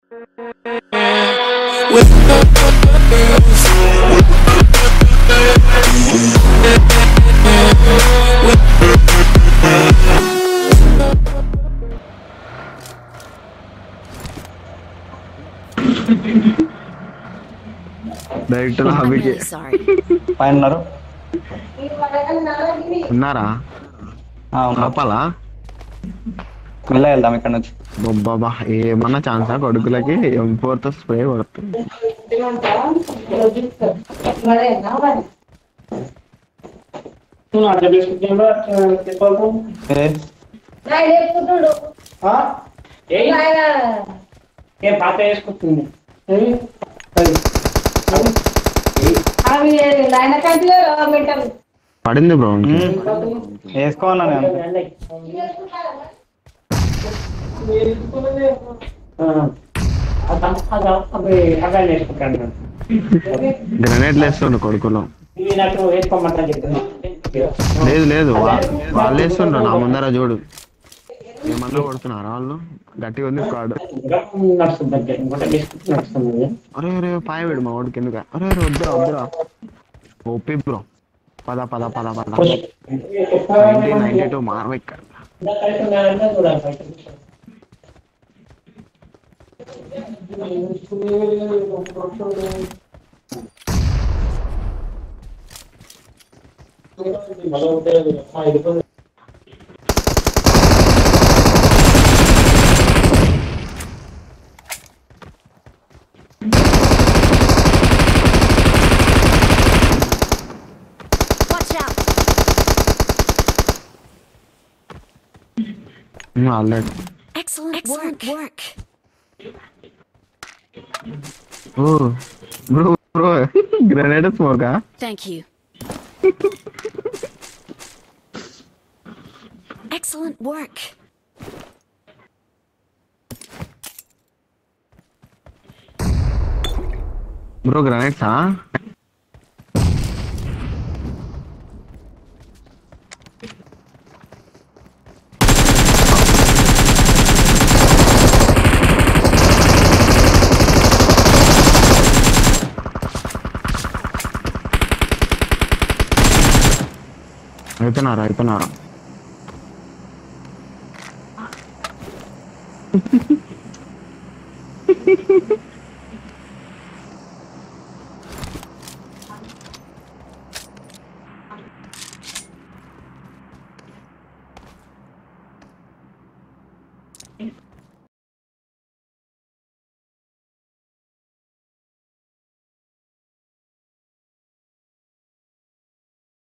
Direct I'm హాబీకి really sorry. పైన ఉన్నారు. ఉన్నారా? ఉన్నారు. ఆపాలా? మెల్లగా వెళ్దాం ఇక్కడ నుంచి. బాబా ఏమన్నా ఛాన్సా కొడుకులకి M4తో స్ప్రే కొడుతుంది. పాత వేసుకుంటుంది పడింది బ్రో. వేసుకోవాలా నేను? గ్రెనేడ్లు వేస్తుండ్రు కొడుకులు. లేదు లేదు వాళ్ళు వేస్తుండ్రు నా ముందర చూడు. ఏమన్నా కొడుతున్నారా వాళ్ళు? గట్టిగా ఉంది కాడు. అరే అరే పాయ వేడు మా వాడికి ఎందుకు? అరే అరే వద్దురా వద్దురా. OP bro. పద పద పద పద. 92 మారవ ఇక్కడ. Watch out. Already. Excellent work. ఓ బ్రో బ్రో గ్రెనేడ్ స్మోకా? Thank you. Excellent work. Bro గ్రెనేడ్సా? అయిపోయినారా